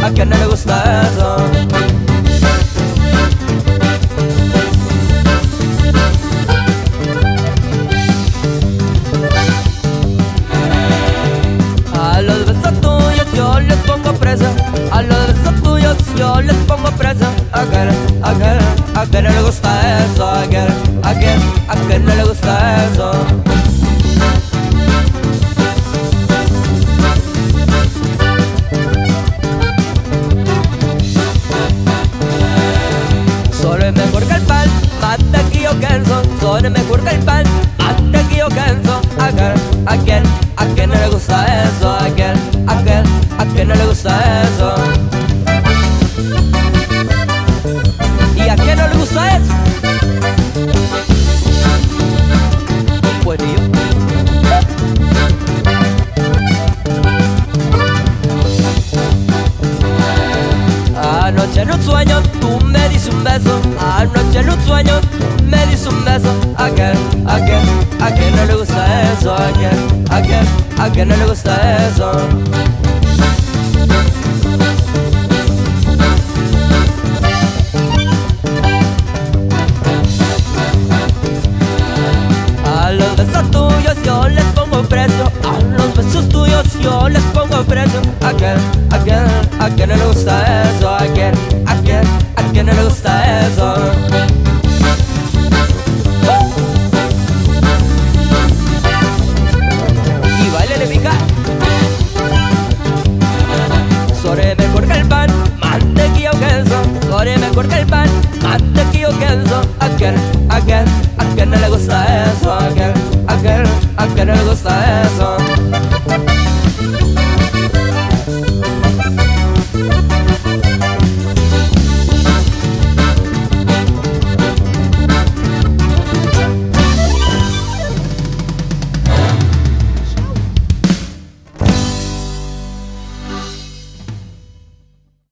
a quien no le gusta eso. A los besos tuyos yo les pongo preso, a los besos tuyos yo les pongo preso. A quien no le gusta eso, a quien no le gusta eso. Solo es mejor que el pan, mantequilla o queso. Solo es mejor que el pan, mantequilla o queso. A quien no le gusta eso, a quien no le gusta eso. ¿Y a quién no le gusta eso? Pues ni yo. Anoche en un sueño tú me diste un beso. Anoche en un sueño tú me diste un beso. A quien no le gusta eso, a quien no le gusta eso. A los besos tuyos yo les pongo precio, a los besos tuyos yo les pongo precio. A quien no le gusta eso, a quien no le gusta eso. Y bailele pica. Sobre mejor que el pan, mantequilla o queso. Sobre mejor que el pan, mantequilla o queso. A quien no le gusta eso, a quien no le gusta eso.